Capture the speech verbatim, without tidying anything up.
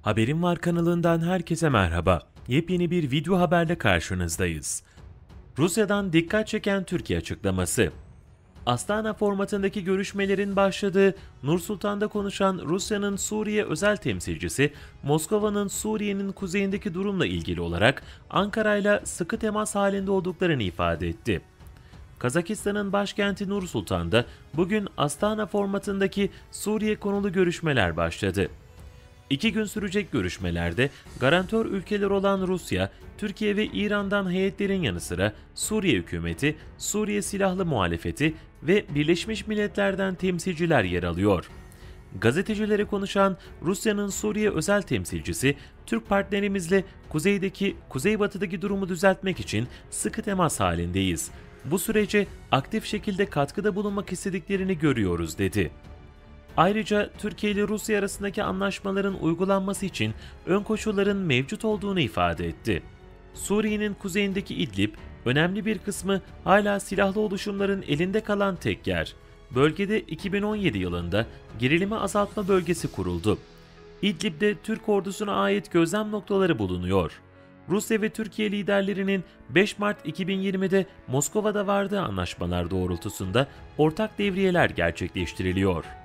Haberim Var kanalından herkese merhaba. Yepyeni bir video haberle karşınızdayız. Rusya'dan dikkat çeken Türkiye açıklaması. Astana formatındaki görüşmelerin başladığı Nur Sultan'da konuşan Rusya'nın Suriye özel temsilcisi, Moskova'nın Suriye'nin kuzeyindeki durumla ilgili olarak Ankara'yla sıkı temas halinde olduklarını ifade etti. Kazakistan'ın başkenti Nur Sultan'da bugün Astana formatındaki Suriye konulu görüşmeler başladı. İki gün sürecek görüşmelerde garantör ülkeler olan Rusya, Türkiye ve İran'dan heyetlerin yanı sıra Suriye hükümeti, Suriye silahlı muhalefeti ve Birleşmiş Milletler'den temsilciler yer alıyor. Gazetecilere konuşan Rusya'nın Suriye özel temsilcisi, Türk partnerimizle kuzeydeki, kuzeybatıdaki durumu düzeltmek için sıkı temas halindeyiz. Bu sürece aktif şekilde katkıda bulunmak istediklerini görüyoruz, dedi. Ayrıca Türkiye ile Rusya arasındaki anlaşmaların uygulanması için ön koşulların mevcut olduğunu ifade etti. Suriye'nin kuzeyindeki İdlib, önemli bir kısmı hala silahlı oluşumların elinde kalan tek yer. Bölgede iki bin on yedi yılında gerilimi azaltma bölgesi kuruldu. İdlib'de Türk ordusuna ait gözlem noktaları bulunuyor. Rusya ve Türkiye liderlerinin beş Mart iki bin yirmide Moskova'da vardığı anlaşmalar doğrultusunda ortak devriyeler gerçekleştiriliyor.